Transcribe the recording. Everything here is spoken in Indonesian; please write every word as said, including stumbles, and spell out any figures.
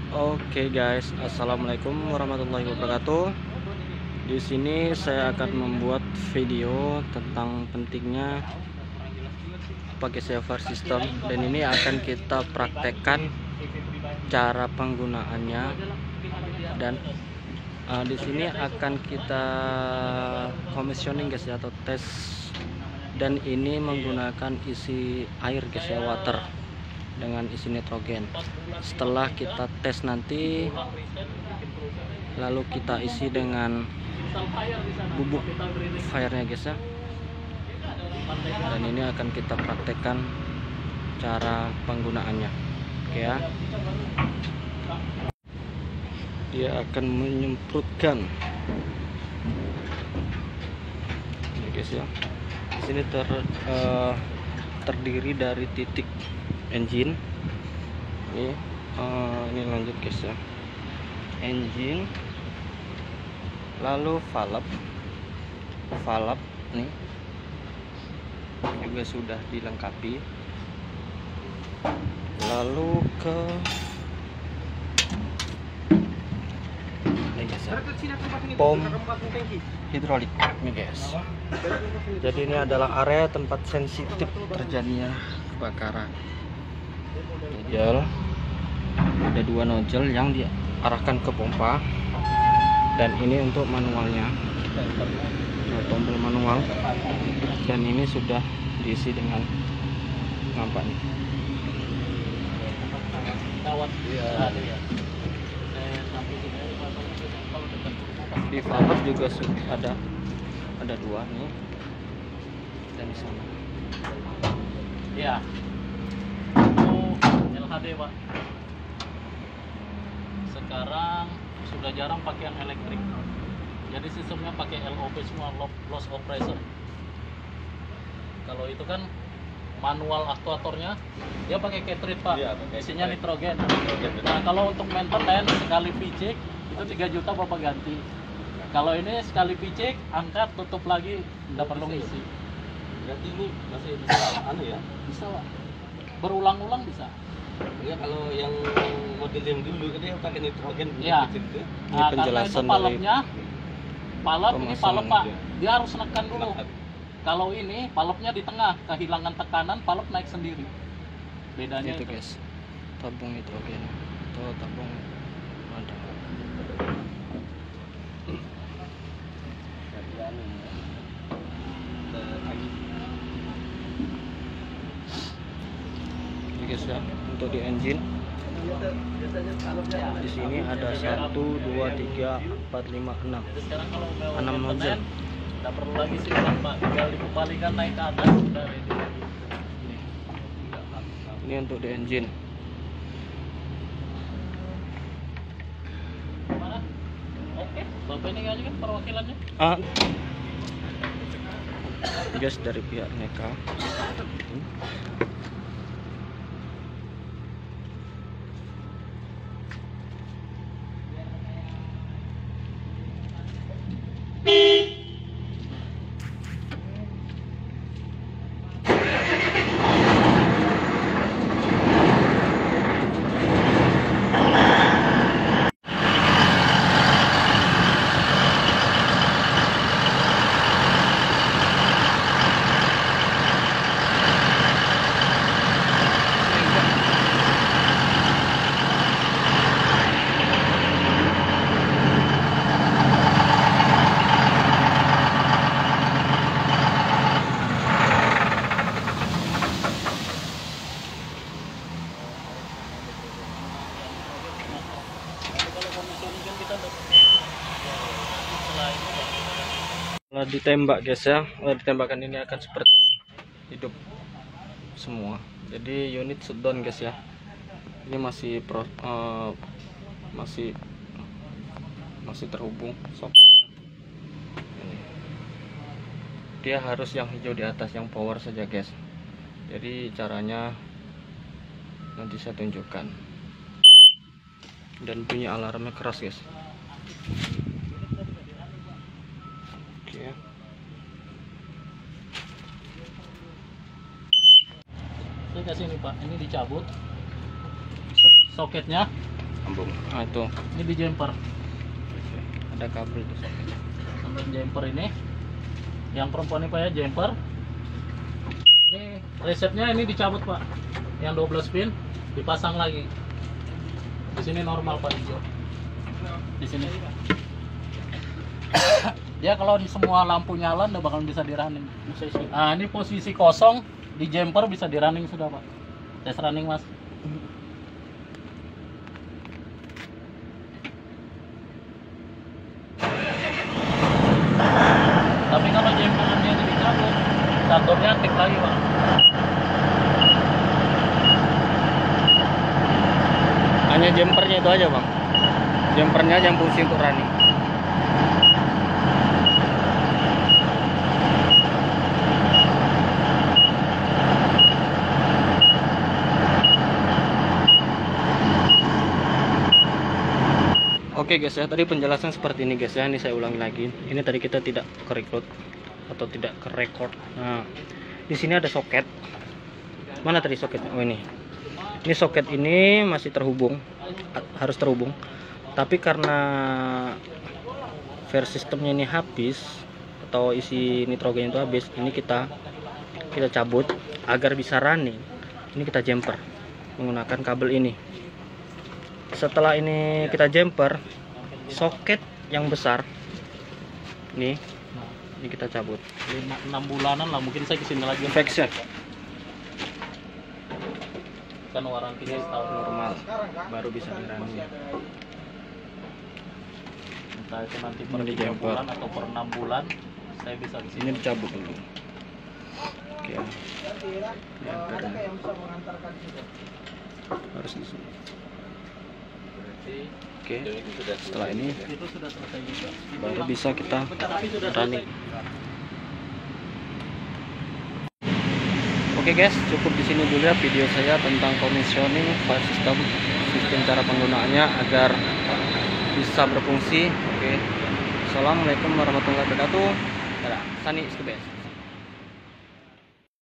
Oke guys, assalamualaikum warahmatullahi wabarakatuh. Di sini saya akan membuat video tentang pentingnya pakai saver system, dan ini akan kita praktekkan cara penggunaannya. Dan uh, di sini akan kita commissioning guys ya, atau tes. Dan ini menggunakan isi air guys ya, water dengan isi nitrogen. Setelah kita tes nanti, lalu kita isi dengan bubuk firenya guys ya. Dan ini akan kita praktekkan cara penggunaannya. Oke ya, dia akan menyemprotkan ini guys ya. Di sini ter uh, terdiri dari titik engine. Ini uh, ini lanjut guys ya, engine, lalu valve valve nih juga sudah dilengkapi, lalu ke ini guys ya, pom hidrolik nih guys. Jadi ini adalah area tempat sensitif terjadinya kebakaran. Nozzle, ada dua nozzle yang diarahkan ke pompa, dan ini untuk manualnya, nah, tombol manual, dan ini sudah diisi dengan nampak nih. Di valve juga sudah ada ada dua nih, dan di sana ya L H D Pak. Sekarang sudah jarang pakai yang elektrik, jadi sistemnya pakai L O P semua, loss oppressor. Kalau itu kan manual aktuatornya dia pakai cartridge Pak, ya, isinya nitrogen. Nah kalau untuk maintenance sekali picik itu tiga juta Bapak ganti. Kalau ini sekali picik, angkat, tutup lagi, udah perlu ngisi. Berarti ini masih bisa anu ya? Bisa Pak, berulang-ulang bisa. Ya kalau yang model yang dulu kan dia pakai nitrogen ya. Gitu. Nah, karena itu palepnya, palep ini palep Pak, dia harus nekan dulu. Kalau ini palepnya di tengah, kehilangan tekanan, palep naik sendiri. Bedanya itu, itu guys, tabung nitrogen atau tabung ada. Ini guys ya, untuk di engine di sini ada satu dua tiga empat lima enam enam nozzle. Tidak perlu lagi simpan Pak, tinggal dikembalikan naik ke atas, sudah ready. Ini untuk di engine. Mana? Oke, Bapak ini aja kan perwakilannya. Ah, guys, dari pihak Neka. Kalau ditembak guys ya, kalau ditembakkan ini akan seperti ini, hidup semua. Jadi unit shutdown guys ya. Ini masih pro, uh, masih masih terhubung soketnya. Ini. Dia harus yang hijau di atas, yang power saja guys. Jadi caranya nanti saya tunjukkan. Dan bunyi alarmnya keras guys. Oke. Saya kasih ini Pak, ini dicabut soketnya. Sambung. Ah, itu Ini di jumper. ada kabel itu. Sampai jumper ini. Yang perempuan ini Pak ya, jumper. Ini resetnya ini dicabut Pak. Yang dua belas pin dipasang lagi. Di sini normal Pak hijau. Di sini. Dia kalau di semua lampu nyala udah bakal bisa di running. Nah, ini posisi kosong di jumper bisa di running sudah Pak. Tes running Mas. Tapi kalau jumpernya itu dicabut, starternya aktif lagi Pak. Hanya jumpernya itu aja bang, jumpernya yang fungsi untuk running. Oke guys ya, tadi penjelasan seperti ini guys ya. Ini saya ulangi lagi. Ini tadi kita tidak ke record atau tidak ke record. Nah, di sini ada soket. Mana tadi soketnya? Oh ini. Ini soket ini masih terhubung, harus terhubung. Tapi karena fare sistemnya ini habis atau isi nitrogen itu habis, ini kita kita cabut agar bisa running. Ini kita jumper menggunakan kabel ini. Setelah ini kita jumper, soket yang besar nih, ini kita cabut. enam bulanan lah mungkin saya kesini lagi. Infection Kan warantinya setahun. normal, baru bisa di running. Entah itu nanti per Ini tiga jumper. bulan atau per enam bulan saya bisa kesini. Ini dicabut dulu. Oke. Harus di sini. Oke. Setelah ini Itu sudah selesai juga. baru bisa kita running. Oke guys, cukup di sini dulu ya video saya tentang commissioning file system, sistem cara penggunaannya agar bisa berfungsi. Oke. Assalamualaikum warahmatullahi wabarakatuh. Dadah. Sani is the best.